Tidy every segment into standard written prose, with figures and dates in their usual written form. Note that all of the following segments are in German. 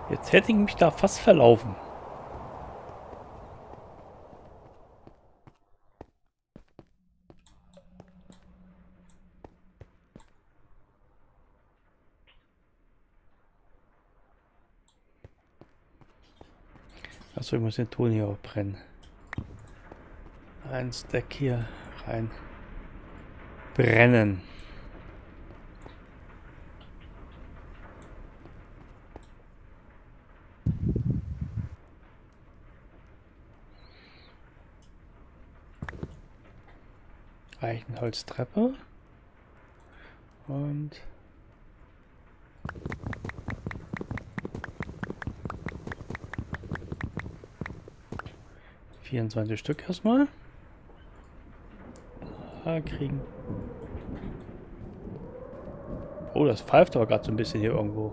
Jetzt hätte ich mich da fast verlaufen. Achso, ich muss den Ton hier auch brennen. Ein Stack hier rein. Brennen. Eichenholztreppe. Und 24 Stück erstmal. Kriegen. Oh, das pfeift aber gerade so ein bisschen hier irgendwo.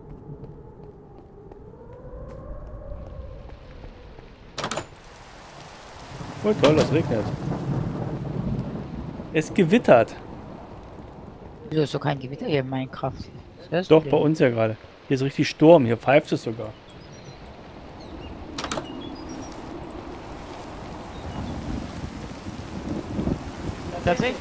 Oh toll, das regnet. Es gewittert. Wieso ist so kein Gewitter hier in Minecraft? Was hörst Doch, du bei denn? uns ja gerade. Hier ist richtig Sturm, hier pfeift es sogar. Tatsächlich.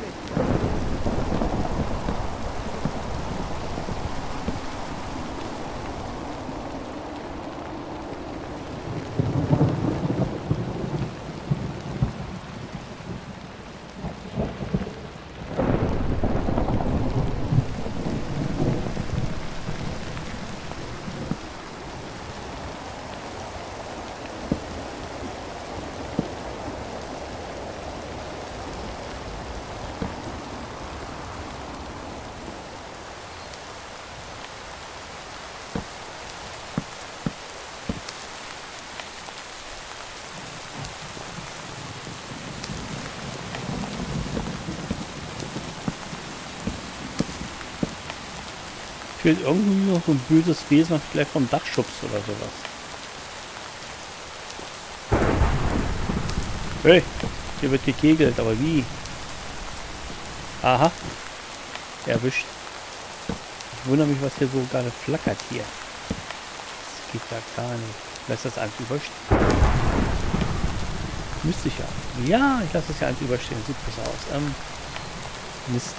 Fehlt irgendwie noch so ein böses Wesen, was vielleicht vom Dach schubst oder sowas. Hey, hier wird gekegelt, aber wie? Aha, erwischt. Ich wundere mich, was hier so gerade flackert hier. Das geht ja gar nicht. Lass das eins überstehen. Müsste ich ja. Ja, ich lasse das ja eins überstehen. Sieht besser aus. Mist.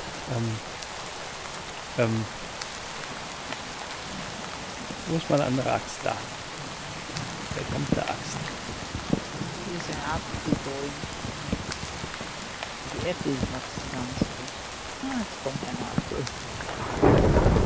Wo ist meine andere Axt da? Der kommt der Axt. Hier ist ein Apfelbäum. Die Äpfel wachsen ganz gut. Ah, jetzt kommt ein Apfel.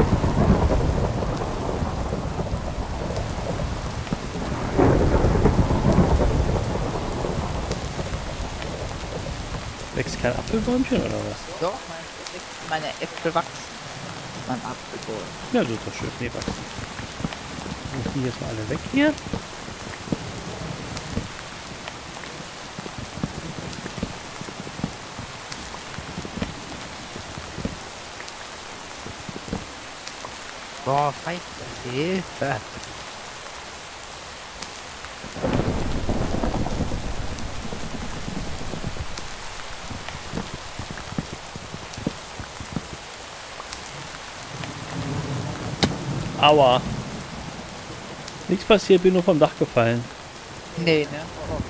Wächst kein Apfelbäumchen oder was? Doch, meine Äpfel wachsen. Mein Apfelbäum. Ja, das ist doch schön. Nee, wachsen. Und die jetzt mal alle weg hier. Boah, pfeift das. Hilfe. Aua. Nichts passiert, bin nur vom Dach gefallen. Nee, ne?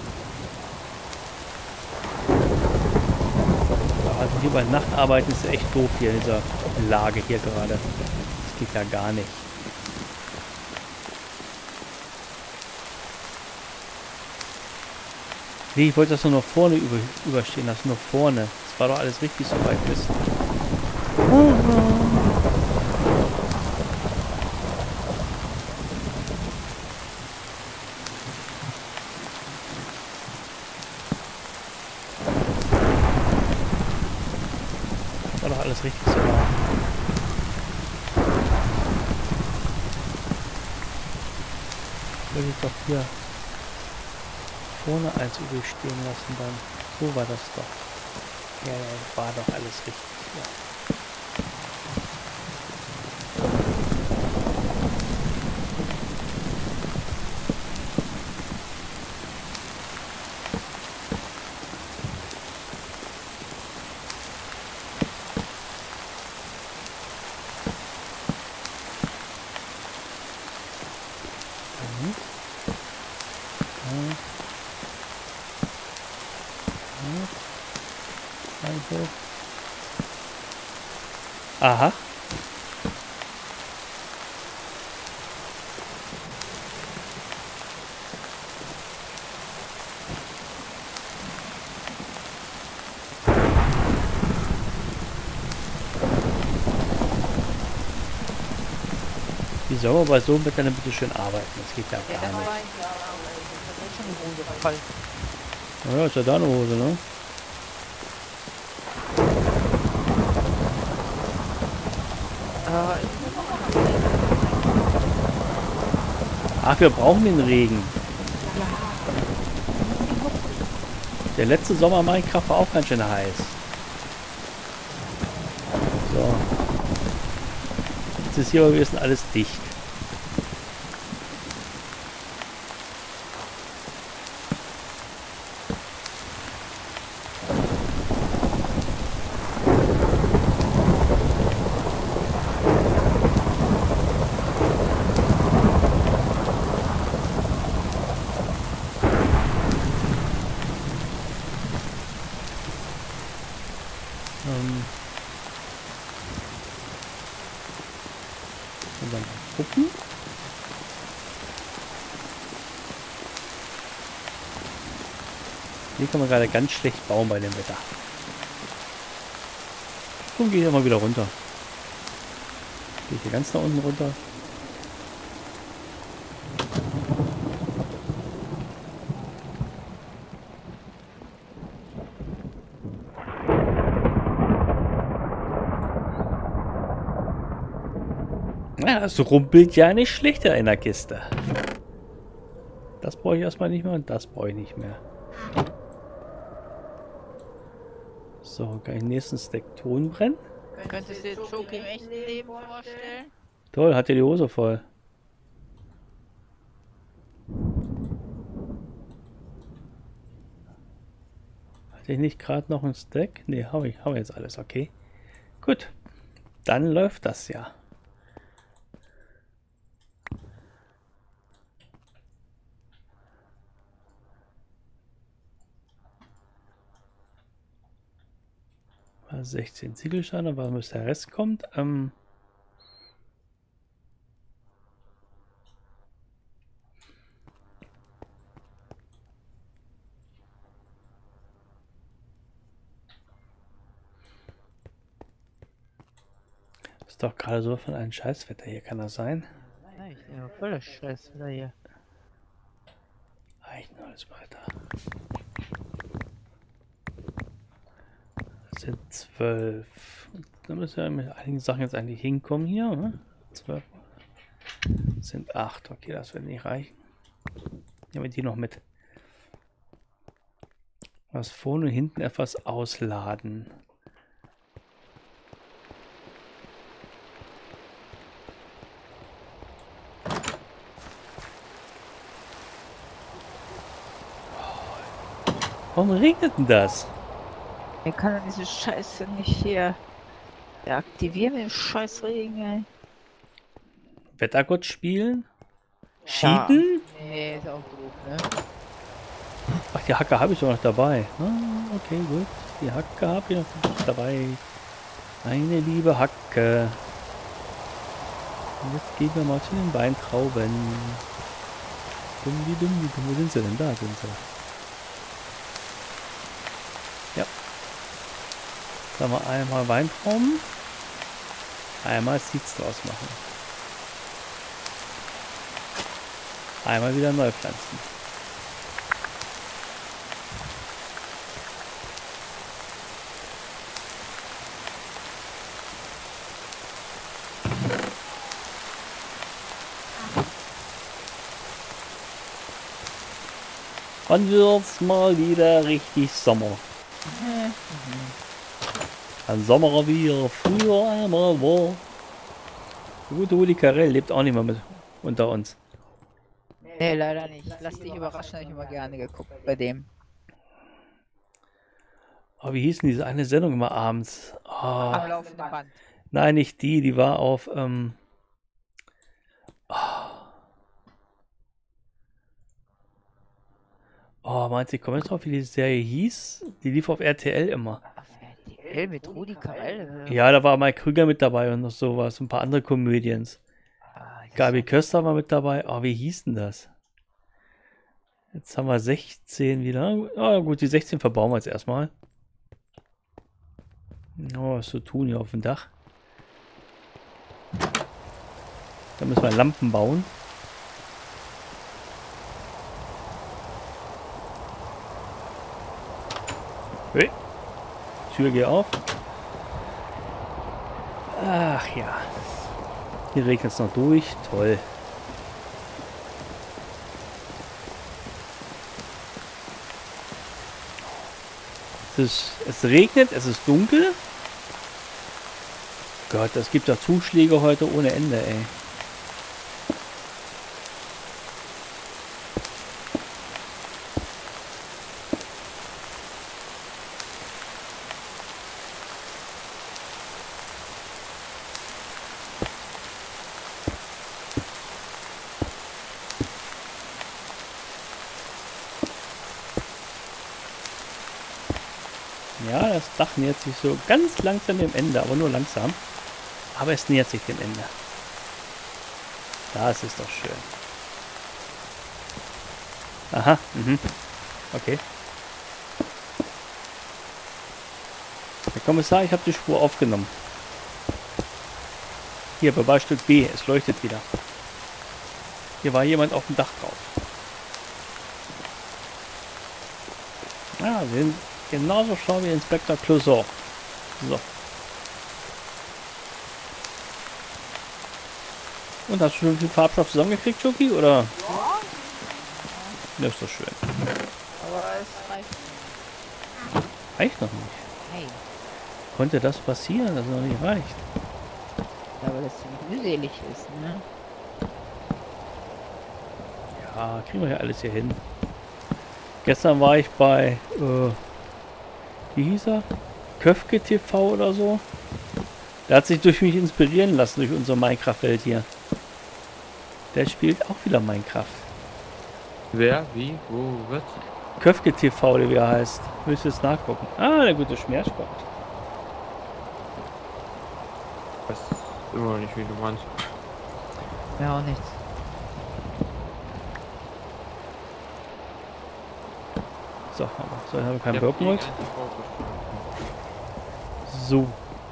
Also hier bei Nachtarbeiten ist echt doof hier in dieser Lage hier gerade. Das geht ja gar nicht. Nee, ich wollte das nur noch vorne überstehen lassen, nur vorne. Das war doch alles richtig so weit bis. War doch alles richtig so weit. Ich will jetzt doch hier vorne eins übrig stehen lassen dann. So war das doch. Ja, ja, war doch alles richtig. Ja. Mhm. Ja. Ja. Also. Aha. Wie soll man bei so einem Wetter denn bitte schön arbeiten? Das geht ja Ja, gar das war nicht. ein Jahr, ey. Das hat schon die Hose voll. Naja, ist ja deine Hose, ne? Ich muss auch noch mal Ach, wir brauchen den Regen. Ja, Der letzte Sommer Minecraft war auch ganz schön heiß. So. Jetzt ist hier aber wieder alles dicht. Und dann mal gucken. Hier kann man gerade ganz schlecht bauen bei dem Wetter. Und gehe ich mal wieder runter. Gehe ich hier ganz nach unten runter. Ja, es rumpelt ja nicht schlechter in der Kiste. Das brauche ich erstmal nicht mehr und das brauche ich nicht mehr. So, kann ich den nächsten Stack Ton brennen? könntest du dir Choki im echten Leben vorstellen? Toll, hat ja die Hose voll. Hatte ich nicht gerade noch einen Stack? Ne, habe ich jetzt alles, okay. Gut, dann läuft das ja. Mal 16 Ziegelsteine, warum bis der Rest kommt? Ist doch gerade so von einem Scheißwetter hier, kann das sein? Nein, ich nehme voller Stress wieder hier. Eigentlich nur alles weiter. Das sind 12. Da müssen wir mit einigen Sachen jetzt eigentlich hinkommen hier. Ne? 12 sind 8. Okay, das wird nicht reichen. Nehmen wir die noch mit. Was vorne und hinten etwas ausladen. Warum regnet denn das? Ich kann ja diese Scheiße nicht hier deaktivieren mit dem Scheißregen, ey. Wettergott spielen? Ja. Cheaten? Nee, ist auch doof, ne? Ach, die Hacke habe ich doch noch dabei. Ah, okay, gut. Die Hacke habe ich noch dabei. Eine liebe Hacke. Und jetzt gehen wir mal zu den Weintrauben. Dumm. Wo sind sie denn? Da sind sie. Ja. Sagen wir einmal Weintrauben. Einmal Seeds draus machen. Einmal wieder neu pflanzen. Dann wird's mal wieder richtig Sommer. Ein Sommer wie er früher einmal war. Der gute Rudi Carell lebt auch nicht mehr mit unter uns. Nee, leider nicht. Lass dich überraschen, habe ich immer gerne geguckt bei dem. Oh, wie hieß denn diese eine Sendung immer abends? Oh, Am laufenden Band. nein, nicht die. Die war auf. Oh, meinst du, ich komme jetzt drauf, wie die Serie hieß? Die lief auf RTL immer. Auf RTL mit Rudi Carell. Ja, da war Mike Krüger mit dabei und noch sowas. Ein paar andere Comedians. Gabi Köster war mit dabei. Oh, wie hieß denn das? Jetzt haben wir 16 wieder. Oh, gut, die 16 verbauen wir jetzt erstmal. Oh, was zu tun hier auf dem Dach. Da müssen wir Lampen bauen. Hey. Tür geht auf. Ach ja. Hier regnet es noch durch. Toll. Es regnet, es ist dunkel. Gott, es gibt ja Zuschläge heute ohne Ende, ey. Ja, das Dach nähert sich so ganz langsam dem Ende, aber nur langsam. Aber es nähert sich dem Ende. Das ist doch schön. Aha, okay. Herr Kommissar, ich habe die Spur aufgenommen. Hier, bei Beweisstück B, es leuchtet wieder. Hier war jemand auf dem Dach drauf. Ja, wir sind genauso schlau wie Inspektor Clouseau. So. Und hast du schon viel Farbstoff zusammengekriegt, Schoki, oder? Ja. Das ist doch schön. Aber es reicht. Reicht noch nicht. Nein. Konnte das passieren, dass es noch nicht reicht? Ja, weil das ziemlich mühselig ist, ne? Ja, kriegen wir ja alles hier hin. Gestern war ich bei, wie hieß er? Köfke TV oder so. Der hat sich durch mich inspirieren lassen, durch unser Minecraft-Welt hier. Der spielt auch wieder Minecraft. Wer? Wie? Wo? Was? Köfke TV, oder wie er heißt. Müsst ihr jetzt nachgucken. Ah, der gute Schmerzgott. Ich weiß immer noch nicht, wie du meinst. Ja, auch nichts. So, haben wir keinen Birkenholz. So.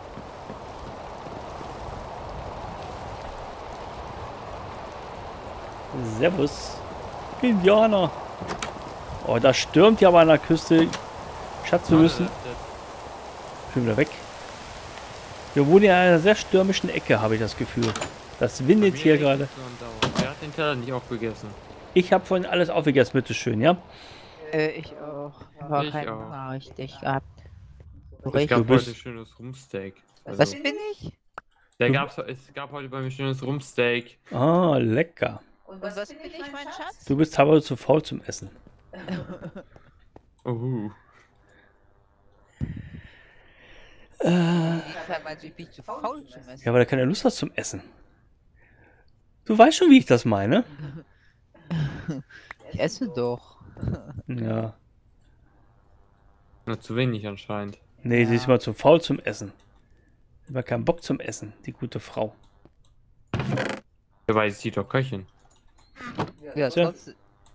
Servus. Indianer. Oh, da stürmt ja aber an der Küste. Schatz, wir müssen... Schon wieder weg. Wir wohnen ja in einer sehr stürmischen Ecke, habe ich das Gefühl. Das windet hier gerade. Wer hat den Teller nicht aufgegessen? Ich habe vorhin alles aufgegessen, bitteschön, ja? Ich auch. Aber Ich keinen auch. Hunger richtig gehabt. So Es richtig. gab Du bist- heute schönes Rumpsteak. Was bin ich? Es gab heute bei mir schönes Rumpsteak. Ah, lecker. Und was bin ich, mein Schatz? Du bist teilweise zu faul zum Essen. Ich meinst du, ich bin zu faul zum Essen. Ja, weil er keine Lust hat zum Essen. Du weißt schon, wie ich das meine. Ich esse doch. Ja. Nur zu wenig anscheinend. Nee, sie Ja. ist mal zu faul zum Essen. Sie hat keinen Bock zum Essen, die gute Frau. Dabei ist sie doch Köchin. Ja, Tja. trotzdem.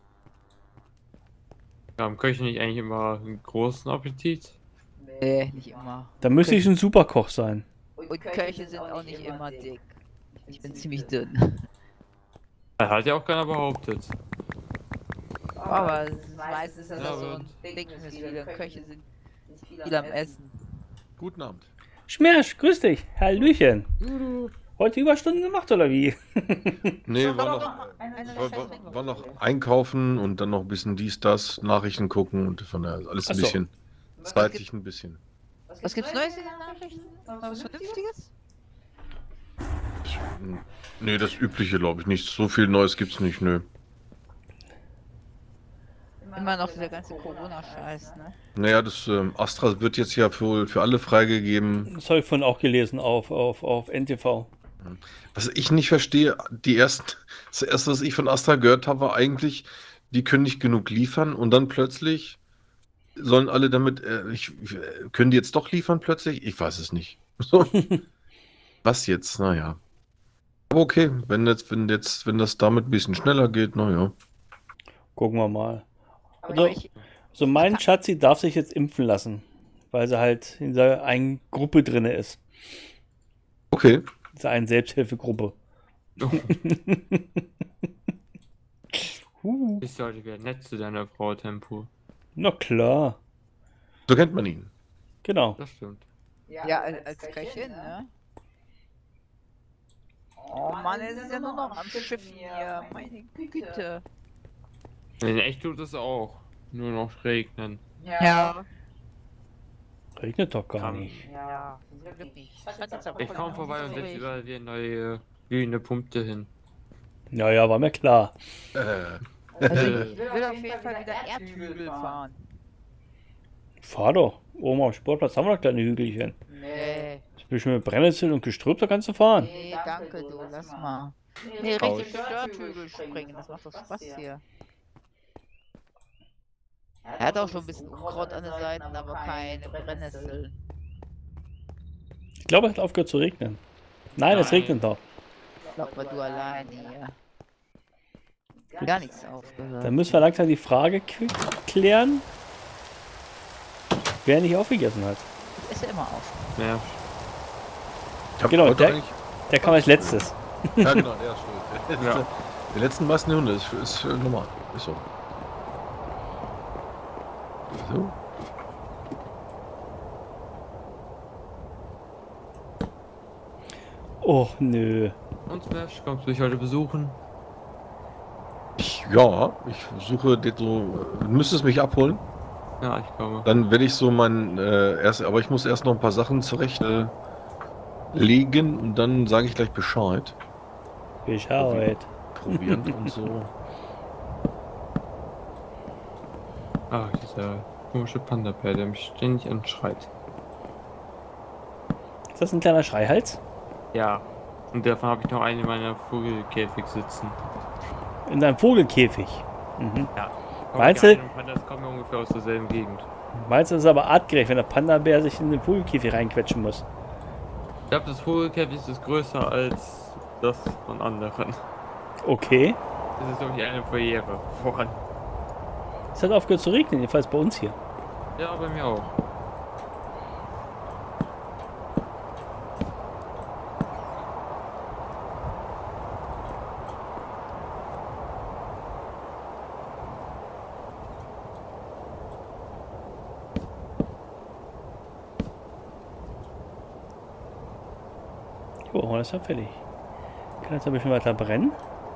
Haben Köche nicht eigentlich immer einen großen Appetit? Nee, nicht immer. Da müsste ich ein Superkoch sein. Und Köche sind auch nicht immer dick. Ich bin ziemlich dünn. Das hat ja auch keiner behauptet. Aber meistens ist das Ja, so aber- ein Ding, dass viele Köche sind viel am Essen. Guten Abend. Schmersch, grüß dich. Hallöchen. Heute Überstunden gemacht, oder wie? Nee, Eine war noch einkaufen und dann noch ein bisschen dies, das, Nachrichten gucken und von daher alles ein Ach so. bisschen zeitlich ein bisschen. Was gibt's Neues in den Nachrichten? Was Vernünftiges? Nee, das Übliche glaube ich nicht. So viel Neues gibt's nicht, nö. Immer noch dieser ganze Corona-Scheiß, ne? Naja, das Astra wird jetzt ja für alle freigegeben. Das habe ich vorhin auch gelesen auf NTV. Was ich nicht verstehe, das erste, was ich von Astra gehört habe, war eigentlich, die können nicht genug liefern und dann plötzlich sollen alle damit, können die jetzt doch liefern plötzlich? Ich weiß es nicht. So. Was jetzt? Naja. Aber okay, wenn das damit ein bisschen schneller geht, naja. Gucken wir mal. Aber Also, so mein Schatzi darf sich jetzt impfen lassen, weil sie halt in dieser einen Gruppe drin ist. Okay. Dieser einen Selbsthilfegruppe. Ich sollte wieder nett zu deiner Frau, Tempo. Na klar. So kennt man ihn. Genau. Das stimmt. Ja, als Köchin, ne? Oh Mann, es ist ja nur noch am Schiff hier. Meine Güte. In echt tut es auch. Nur noch regnen. Ja. Regnet doch gar Kann- nicht. Ja, zum Glück nicht. Ich komme vorbei und setze überall wieder neue glühende Punkte hin. Ja, war mir klar. Also ich will auf jeden Fall wieder Erdhügel fahren. Fahr doch. Oben am Sportplatz haben wir noch kleine Hügelchen. Nee, Das bisschen mit Brennnessel und Gestrüpp, da kannst du fahren. nee, danke du, lass mal. Nee, richtig Störthügel springen, das macht doch Spaß hier. Er hat auch schon ein bisschen Unkraut an den Seiten, aber keine Brennnesseln. Ich glaube, es hat aufgehört zu regnen. Nein, es Nein. regnet doch. Glaub mal, du alleine hier. Gar nichts aufgehört. Dann müssen wir langsam die Frage klären, wer nicht aufgegessen hat. Ich esse immer auf. Ja. Ich hab Genau, heute der- eigentlich- Der kam als letztes. Ja, genau, der ist schuld. Ja. Die letzten meisten Hunde ist normal. Ist so. So. Oh, nö. Und Smash, kommst du mich heute besuchen? Ich suche den so. Du müsstest mich abholen. Ja, ich komme. Dann werde ich so aber ich muss erst noch ein paar Sachen zurecht legen und dann sage ich gleich Bescheid. Bescheid. Proviant und so. Ah, dieser komische Panda-Bär, der mich ständig anschreit. Ist das ein kleiner Schreihals? Ja. Und davon habe ich noch einen in meiner Vogelkäfig sitzen. In deinem Vogelkäfig. Mhm. Ja. Meinst Die du? einen Pandas kommen ungefähr aus derselben Gegend. Meinst du, das ist aber artgerecht, wenn der Panda-Bär sich in den Vogelkäfig reinquetschen muss? Ich glaube, das Vogelkäfig ist größer als das von anderen. Okay. Das ist irgendwie eine Barriere voran. Es hat aufgehört zu regnen, jedenfalls bei uns hier. Ja, bei mir auch. Oh, das ist ja fertig. Kann jetzt ein bisschen weiter brennen.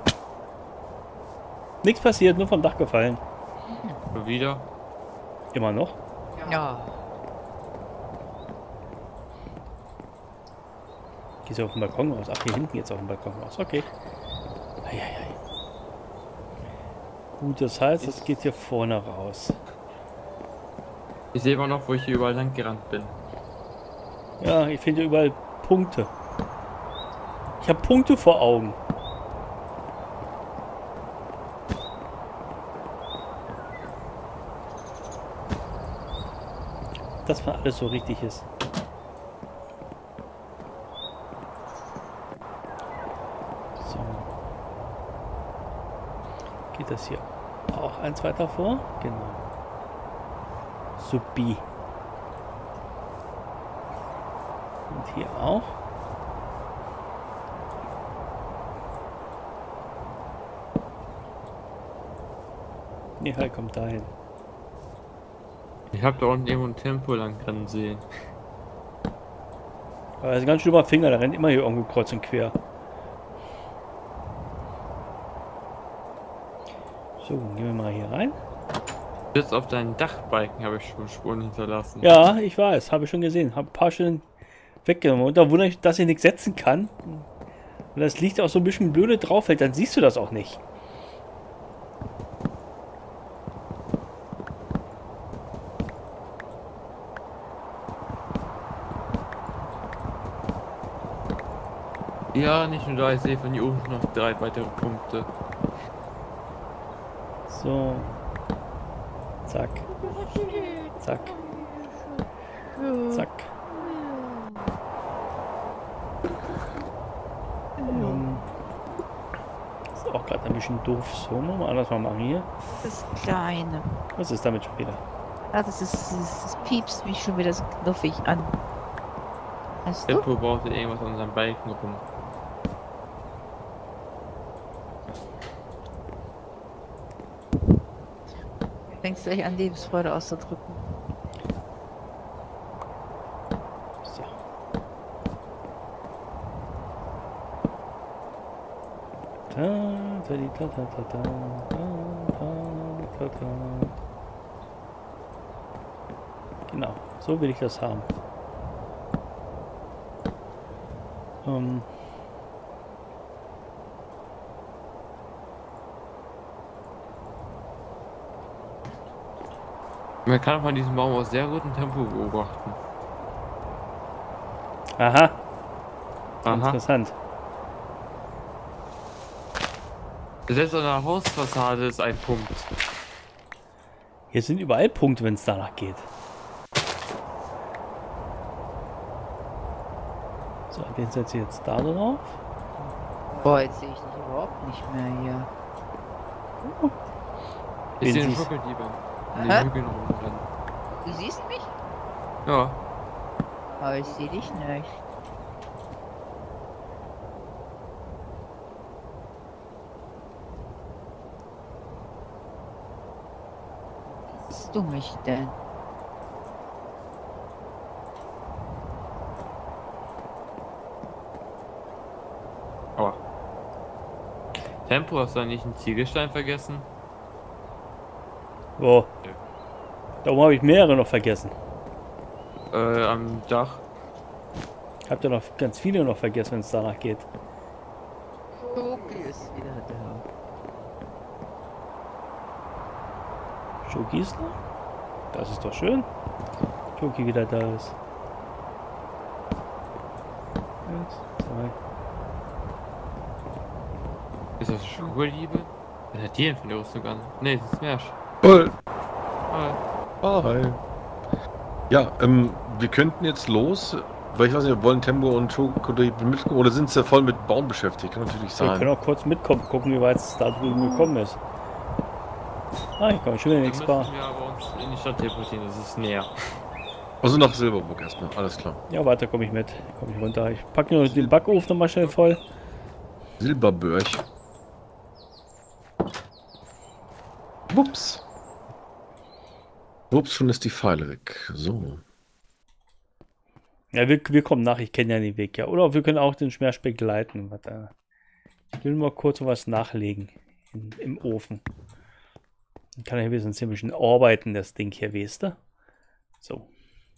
Nichts passiert, nur vom Dach gefallen. Schon wieder. Immer noch. Ja. Gehst du auf den Balkon raus? Ach, hier hinten jetzt auf den Balkon raus. Okay. Eieiei. Gut, das heißt, es geht hier vorne raus. Ich sehe immer noch, wo ich hier überall lang gerannt bin. Ja, ich finde überall Punkte. Ich habe Punkte vor Augen. Dass man alles so richtig ist. So. Geht das hier auch eins weiter vor? Genau. Supi. Und hier auch. Nee, halt kommt dahin. Ich habe da unten irgendwo ein Tempo lang rennen sehen. Aber das ist ein ganz schlimmer Finger, der rennt immer hier irgendwo kreuz und quer. So, gehen wir mal hier rein. Bis auf deinen Dachbalken habe ich schon Spuren hinterlassen. Ja, ich weiß, habe ich schon gesehen. Habe ein paar Stellen weggenommen. Und da wundere ich, dass ich nichts setzen kann. Und das liegt auch so ein bisschen blöde drauf, dann siehst du das auch nicht. Ja, nicht nur da, ich sehe von hier oben noch 3 weitere Punkte. So, So. Zack. Zack. Zack. Ist auch gerade ein bisschen doof. So, mal anders mal machen hier. Das Kleine. Was ist damit schon wieder? Ah, das piepst mich schon wieder so knuffig an. Weißt du? Tempo brauchte irgendwas an seinem Balken rum. Du fängst gleich an, Lebensfreude auszudrücken. So. Ta, ta, di, ta, ta, ta, ta, ta, ta, ta. Genau, so will ich das haben. Man kann von diesem Baum aus sehr gutem Tempo beobachten. Aha, Aha. interessant. Selbst an der Hausfassade ist ein Punkt. Hier sind überall Punkte, wenn es danach geht. So, den setze ich jetzt da drauf. Boah, jetzt sehe ich dich überhaupt nicht mehr hier. Ich sehe den siehst- Schnuckeldiebe. In Hä? den Hügeln rumrennen. Du siehst mich? Ja. Aber ich sehe dich nicht. Siehst du mich denn? Aua. Tempo, hast du eigentlich einen Ziegelstein vergessen? Wo? Darum habe ich mehrere noch vergessen. Am Dach. Habt ihr noch ganz viele noch vergessen, wenn es danach geht. Schoki ist wieder da. Schoki ist noch? Das ist doch schön. Schoki wieder da ist. 1, 2. Ist das Schnuckeldiebe? Was hat die denn für eine Rüstung an? Ne, das ist Smash. Voll. Ah, Hi. Ja, wir könnten jetzt los, weil ich weiß nicht, wollen Tempo und Schoko mitkommen oder sind sie voll mit Bauen beschäftigt? Kann natürlich Wir können sein. auch kurz mitkommen, gucken, wie weit es da drüben gekommen ist. Ah, ich komme schon in den dann X-Bar. müssen wir aber uns in die Stadt teleportieren, das ist näher. Also nach Silberburg erstmal, alles klar. Ja, warte, komme ich mit. Komme ich runter. Ich packe nur den Backofen nochmal schnell voll. Silberburg. Wups. Wups, schon ist die Pfeile weg. So. Ja, wir kommen nach. Ich kenne ja den Weg, ja. Oder wir können auch den Schmerspeck leiten. Warte. Ich will mal kurz was nachlegen. Im Ofen. Dann kann ich ein bisschen arbeiten, das Ding hier, weißt du? So.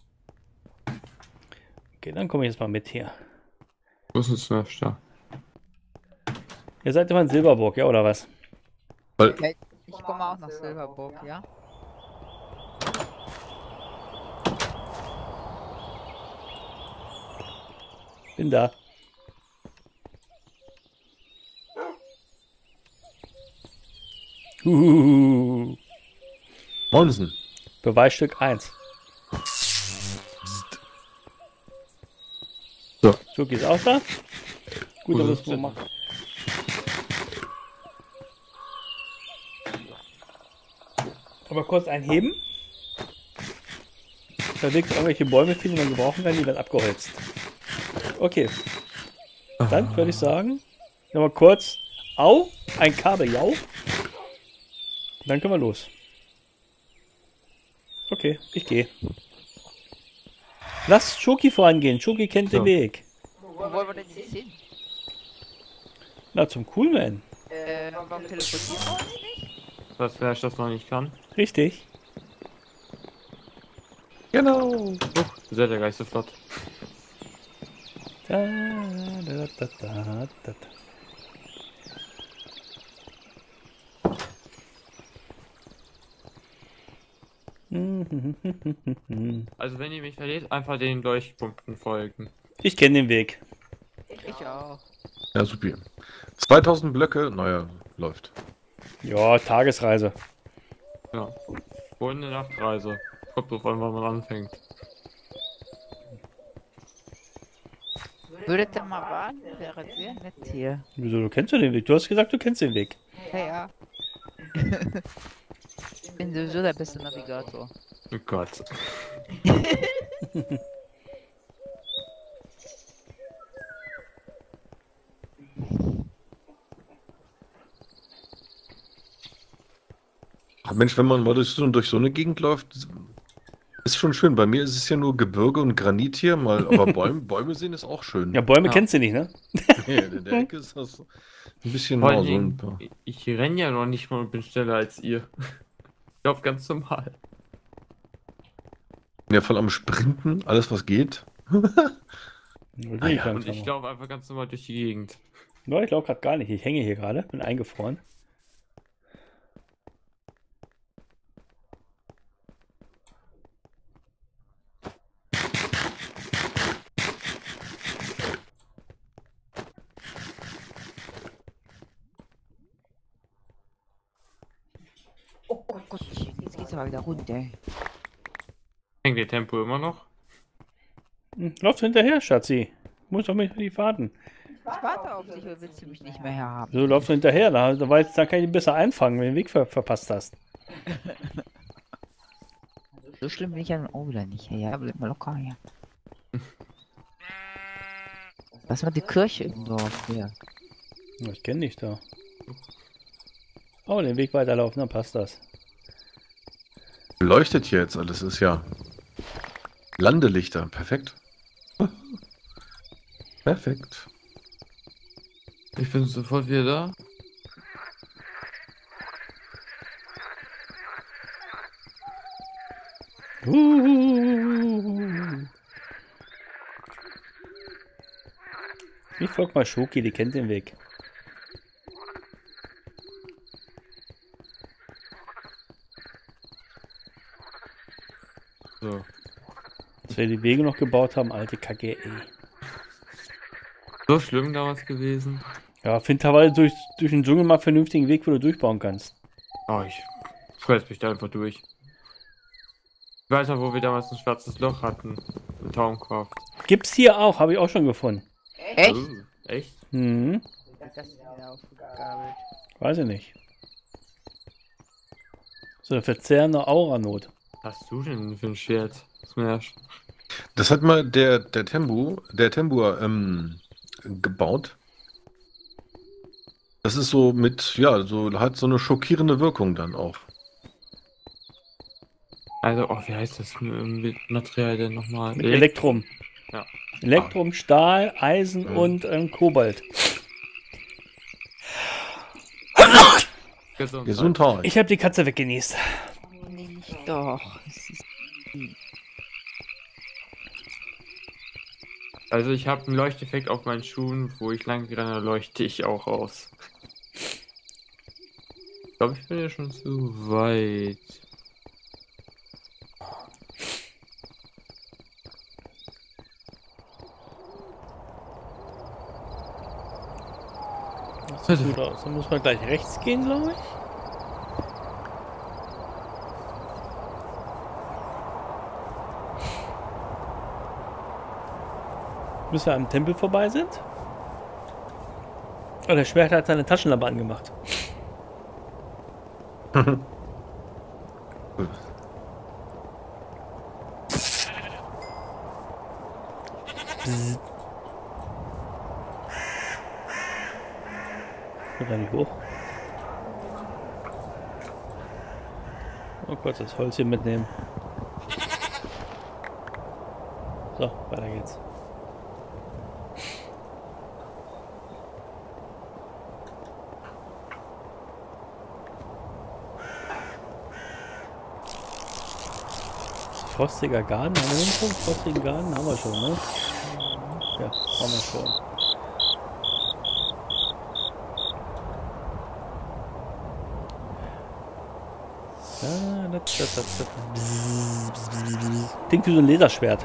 Okay, dann komme ich jetzt mal mit hier. Wo ist ein Smash da? Ihr seid immer in Silberburg, ja, oder was? Ich komme auch nach Silberburg, ja? Bin da. Monsen. Beweisstück 1. So. Schoki ist auch da. Gut, Wo dann ist müssen wir denn? machen. Aber kurz einheben. Unterwegs irgendwelche Bäume finden, die man gebrauchen kann, die werden abgeholzt. Okay. Dann würde ich sagen, nochmal kurz. Au, ein Kabeljau. Dann können wir los. Okay, ich gehe. Lass Schoki vorangehen. Schoki kennt den So. Weg. Wo wollen wir denn jetzt hin? Na, zum Coolman. Warum teleportieren wir uns nicht? Was Smash das noch nicht kann? Richtig. Genau. Seid ihr gleich so flott. Da, da, da, da, da. Also wenn ihr mich verliert, einfach den Leuchtpunkten folgen. Ich kenne den Weg. Ich auch. Ja, super. 2000 Blöcke, naja, läuft. Ja, Tagesreise. Ja. Wohin eine Nachtreise. Kommt drauf an, wann man anfängt. Würdet ihr mal warten? Wäre sehr nett hier. Wieso, du kennst ja den Weg? Du hast gesagt, du kennst den Weg. Ja, ja. Ich bin sowieso der beste Navigator. Oh Gott. Ach Mensch, wenn man mal durch so eine Gegend läuft, ist schon schön. Bei mir ist es ja nur Gebirge und Granit hier, mal, aber Bäume sehen ist auch schön. Ja, Bäume Ja. kennst du nicht, ne? Nee, in der Ecke ist das ein bisschen Vor mau. allen So ein Dingen, paar. ich renne ja noch nicht mal und bin schneller als ihr. Ich laufe ganz normal. Ja, voll am Sprinten, alles was geht. Will Ah ich ja, langsam Und ich mal. laufe einfach ganz normal durch die Gegend. Ja, ich glaube gerade gar nicht. Ich hänge hier gerade, bin eingefroren. Oh Gott, jetzt geht's aber wieder runter. Hängt der Tempo immer noch? Laufst du hinterher, Schatzi? Muss doch mit die warten. Ich warte auf dich, oder willst du mich nicht mehr haben? So laufst du hinterher, da kann ich dich besser einfangen, wenn du den Weg verpasst hast. So schlimm bin ich ja dann auch wieder nicht. Ja, bleib mal locker hier. Lass mal die Kirche im Dorf hier. Ja, ich kenne dich da. Oh, den Weg weiterlaufen, dann passt das. Leuchtet hier jetzt alles, ist ja Landelichter, perfekt. Perfekt. Ich bin sofort wieder da. Ich folge mal Schoki, die kennt den Weg. So. Dass wir die Wege noch gebaut haben, alte Kacke, ey. So schlimm damals gewesen. Ja, find teilweise durch den Dschungel mal einen vernünftigen Weg, wo du durchbauen kannst. Oh, ich fress mich da einfach durch. Ich weiß noch, wo wir damals ein schwarzes Loch hatten. Mit Towercraft. Gibt's hier auch, habe ich auch schon gefunden. Echt? Echt? Mhm, Das ist wieder aufgegabelt. weiß ich nicht. So eine verzehrende Auranot. Was hast du denn für ein Schwert? Smash. Das hat mal der Tembur gebaut. Das ist so mit, ja, so hat so eine schockierende Wirkung dann auch. Also, oh, wie heißt das Material denn nochmal? Mit Elektrum. Ja. Elektrum, Stahl, Eisen Mhm. und Kobalt. Gesundheit. Gesundheit. Ich habe die Katze weggenießt. Nee, nicht doch. Es ist Also ich habe einen Leuchteffekt auf meinen Schuhen, wo ich lang renne, leuchte ich auch aus. Ich glaube, ich bin ja schon zu weit. Das sieht gut aus. Dann muss man gleich rechts gehen, glaube ich. Bis wir am Tempel vorbei sind. Oh, der Schwert hat seine Taschenlampe angemacht. Bzzzt. Geht da nicht hoch. Oh Gott, das Holz hier mitnehmen. So, weiter geht's. Frostiger Garten, haben wir den schon? Frostigen Garten haben wir schon, ne? Ja, haben wir schon. Klingt wie so ein Laserschwert.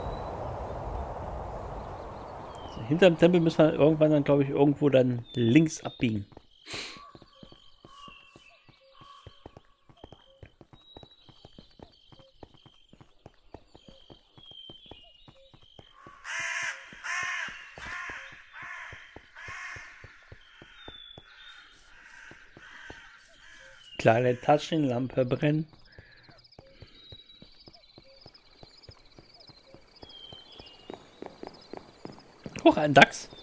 Hinter dem Tempel müssen wir irgendwann dann, glaube ich, irgendwo dann links abbiegen. Kleine Taschenlampe brennen. Hoch, ein Dachs.